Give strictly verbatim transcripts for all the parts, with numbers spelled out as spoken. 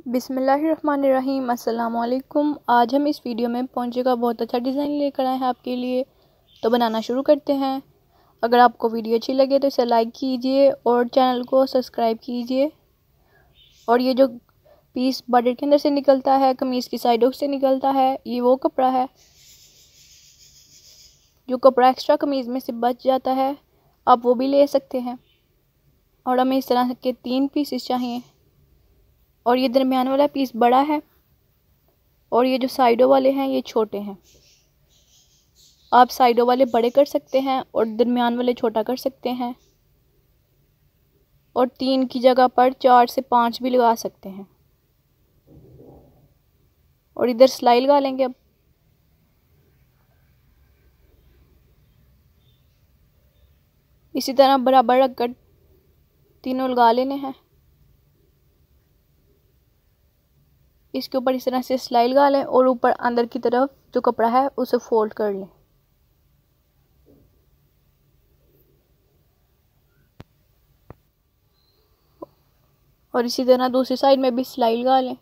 बिस्मिल्लाहिर्रहमानिर्रहीम। अस्सलाम वालेकुम। आज हम इस वीडियो में पोंचे का बहुत अच्छा डिज़ाइन लेकर आए हैं आपके लिए। तो बनाना शुरू करते हैं। अगर आपको वीडियो अच्छी लगे तो इसे लाइक कीजिए और चैनल को सब्सक्राइब कीजिए। और ये जो पीस बॉर्डर के अंदर से निकलता है, कमीज़ की साइडों से निकलता है, ये वो कपड़ा है जो कपड़ा एक्स्ट्रा कमीज़ में से बच जाता है, आप वो भी ले सकते हैं। और हमें इस तरह के तीन पीसेस चाहिए। और ये दरमियान वाला पीस बड़ा है और ये जो साइडों वाले हैं ये छोटे हैं। आप साइडों वाले बड़े कर सकते हैं और दरमियान वाले छोटा कर सकते हैं। और तीन की जगह पर चार से पाँच भी लगा सकते हैं। और इधर सिलाई लगा लेंगे। अब इसी तरह बराबर रखकर तीनों लगा लेने हैं। इसके ऊपर इस तरह से सिलाई लगा लें और ऊपर अंदर की तरफ जो कपड़ा है उसे फोल्ड कर लें। और इसी तरह दूसरी साइड में भी सिलाई लगा लें।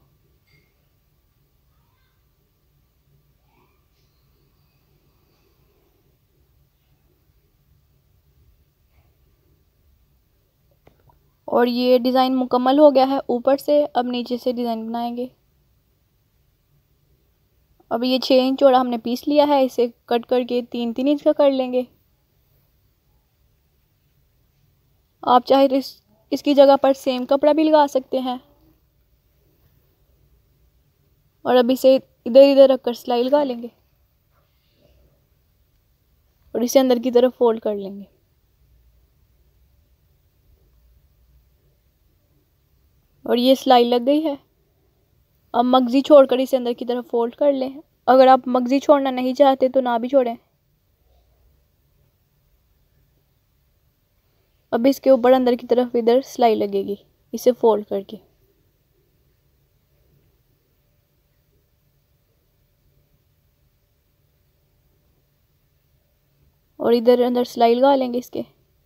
और ये डिज़ाइन मुकम्मल हो गया है ऊपर से। अब नीचे से डिज़ाइन बनाएंगे। अब ये छः इंच चौड़ा हमने पीस लिया है, इसे कट करके तीन तीन इंच का कर लेंगे। आप चाहे तो इस, इसकी जगह पर सेम कपड़ा भी लगा सकते हैं। और अब इसे इधर इधर रखकर सिलाई लगा लेंगे और इसे अंदर की तरफ फोल्ड कर लेंगे। और ये सिलाई लग गई है। अब मगजी छोड़कर इसे अंदर की तरफ फोल्ड कर लें। अगर आप मगजी छोड़ना नहीं चाहते तो ना भी छोड़ें। अब इसके ऊपर अंदर की तरफ इधर सिलाई लगेगी, इसे फोल्ड करके। और इधर अंदर सिलाई लगा लेंगे इसके।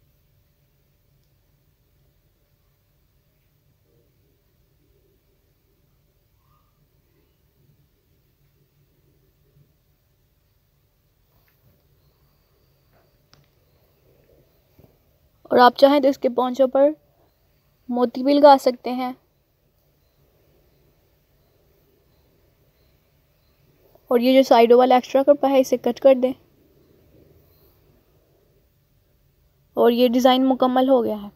और आप चाहें तो इसके पोंचों पर मोती भी लगा सकते हैं। और ये जो साइडों वाला एक्स्ट्रा कपड़ा है इसे कट कर दें। और ये डिज़ाइन मुकम्मल हो गया है।